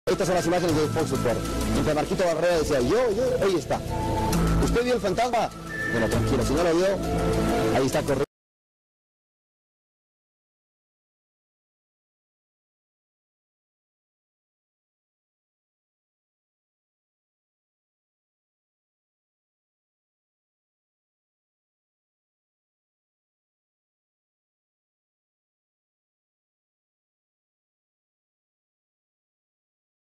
Estas son las imágenes de Fox Sport. Mientras Marquito Barrera decía, yo, ahí está. ¿Usted vio el fantasma? Bueno, tranquilo, si no lo vio, ahí está corriendo.